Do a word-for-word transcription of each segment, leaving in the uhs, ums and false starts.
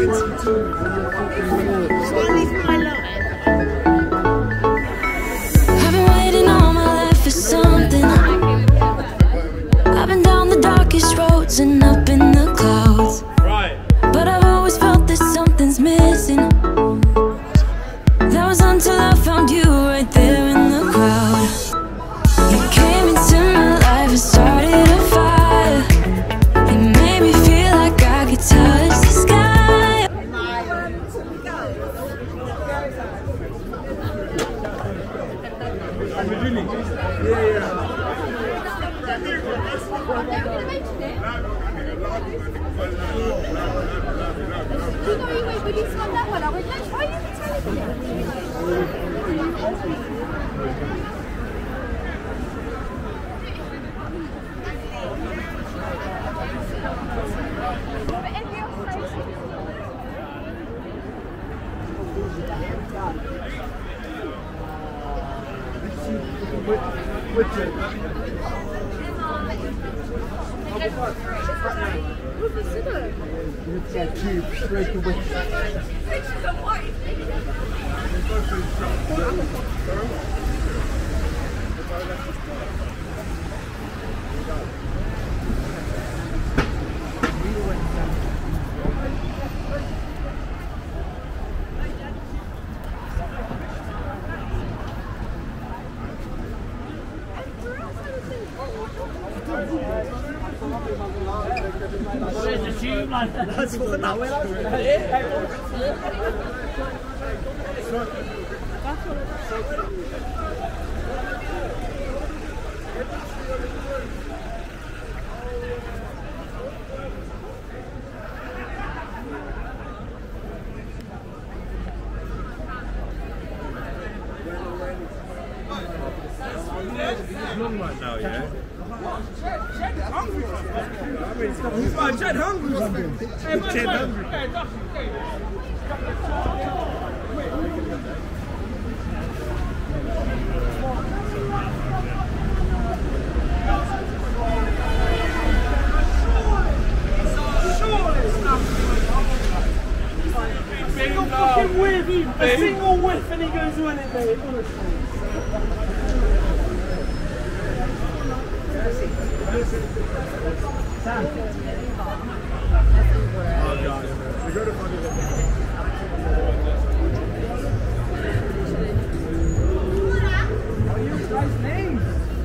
I've been waiting all my life for something. I've been down the darkest roads and up in the clouds. Right. But I've always felt that something's missing. That was until I found you right there in the crowd. You came into my life and started a fire. You made me feel like I could touch the sky. Dat is voor het nou wel. Nou, ja. Who's Jet hungry? Hey, Jet hungry. Hey, single fucking whiff, a single whiff and he goes on it, mate, honestly. Sam. Oh god, we go to fucking. What are you guys' names?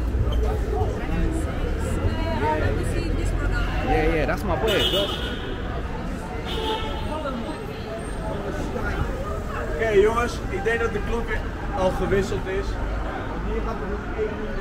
Yeah, yeah, that's my boy. Oké okay, jongens, ik denk dat de klok al gewisseld is. Hier gaat er nog één minuut.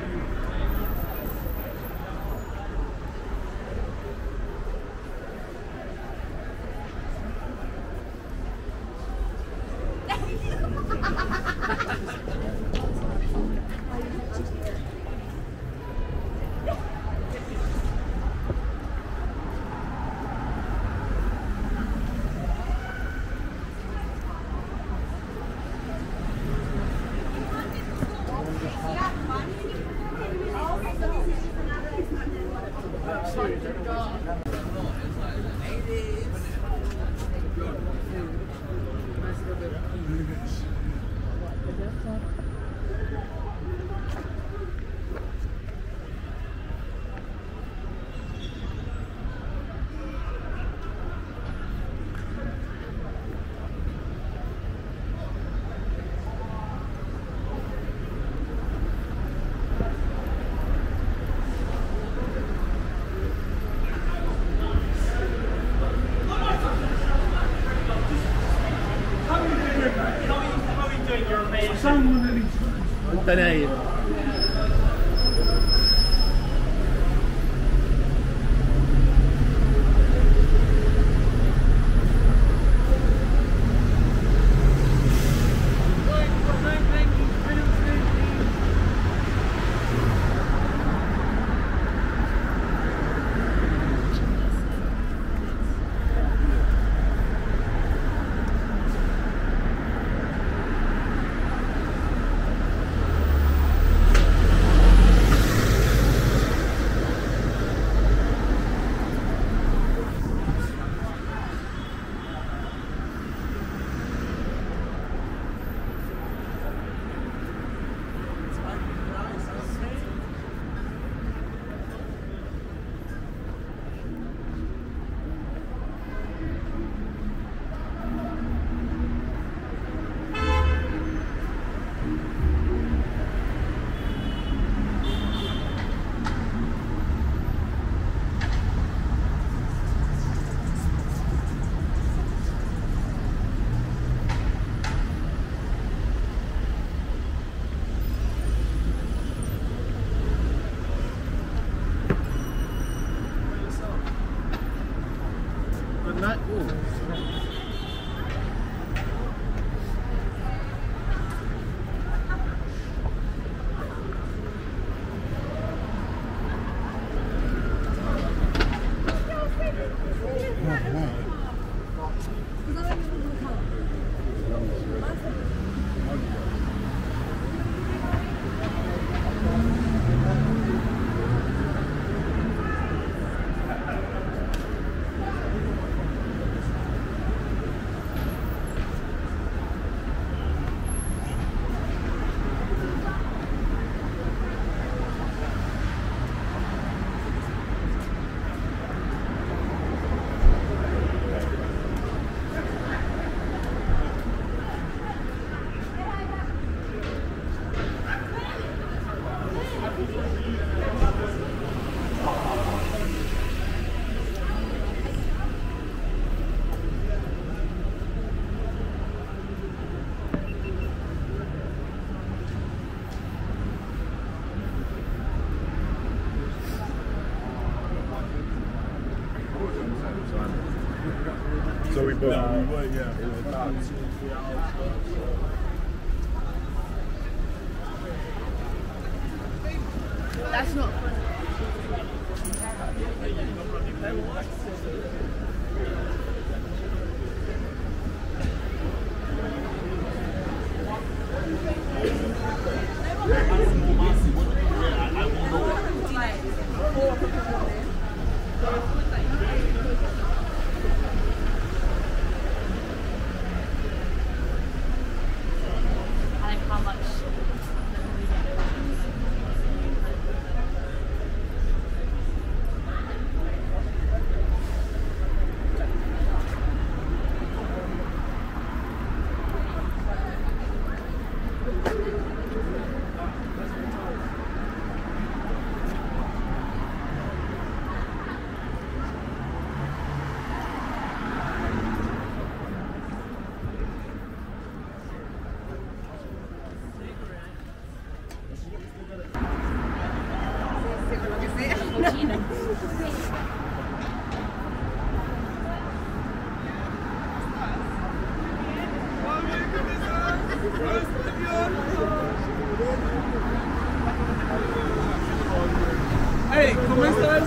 Nee. Night. Ooh. So we booked. No, we would, yeah. That's not funny. Hey, ¿cómo estás?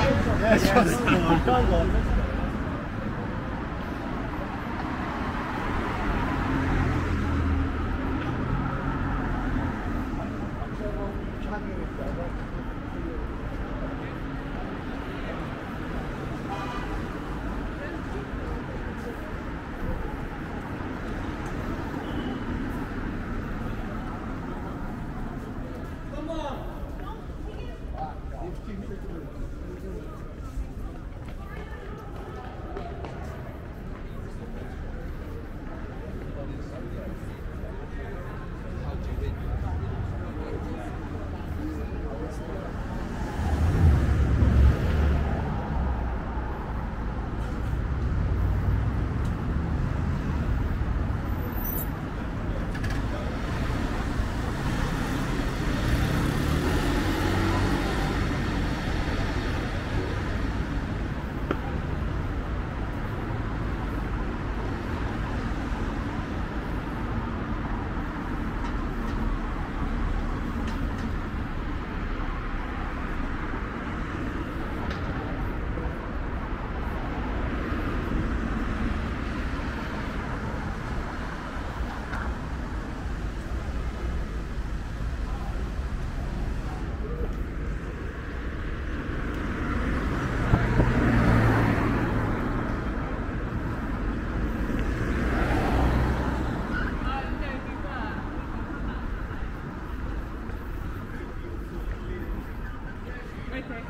Okay.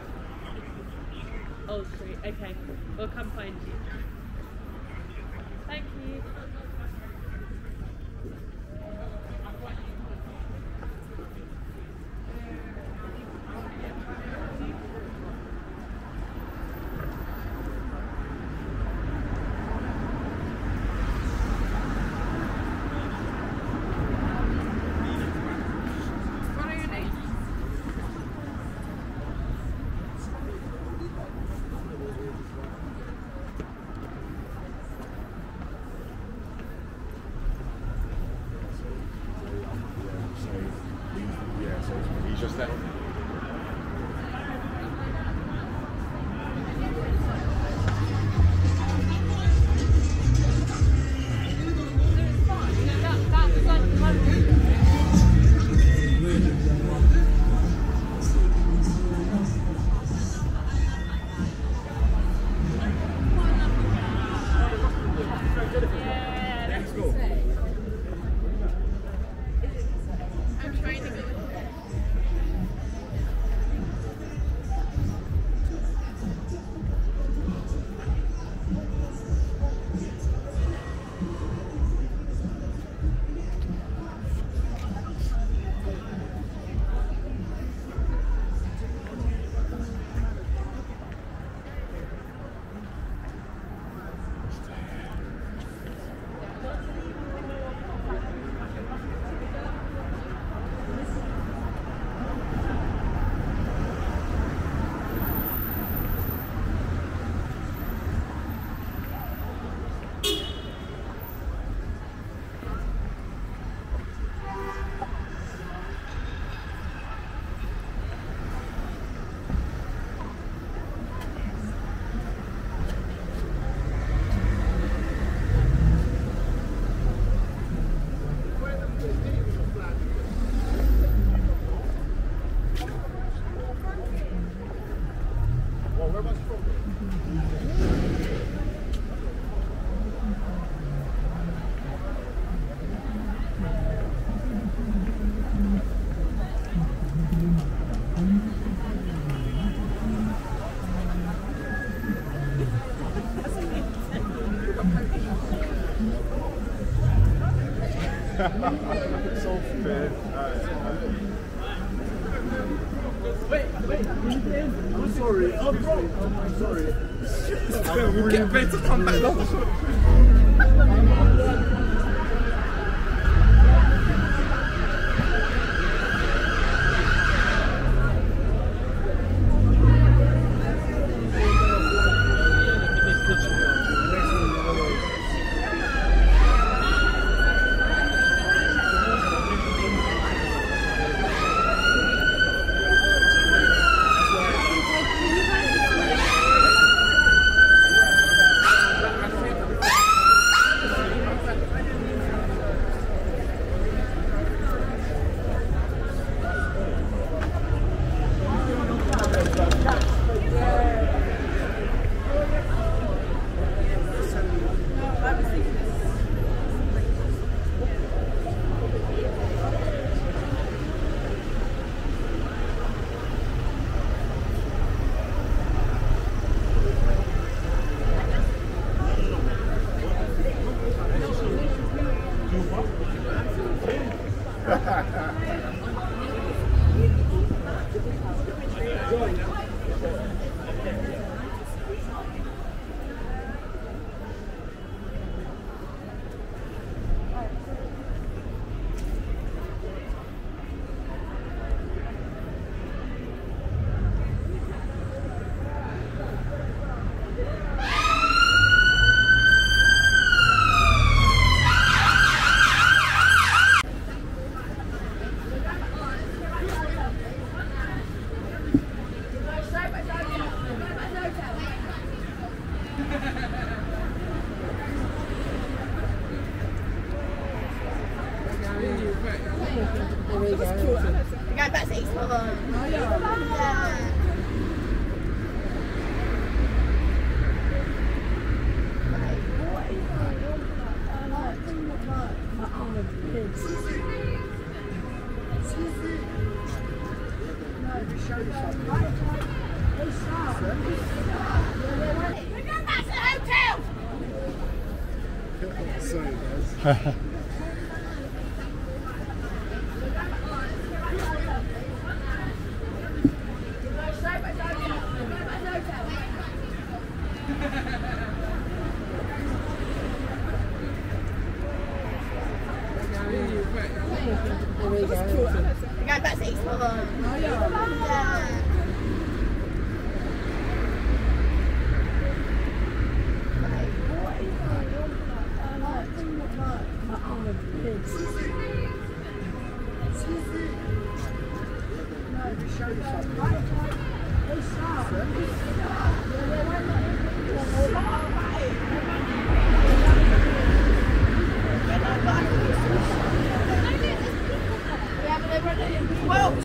Old Street, okay. We'll come find you. Thank you. So fair. Wait, wait, I'm sorry, I'm sorry, I'm sorry. We'll get better to come back. Well,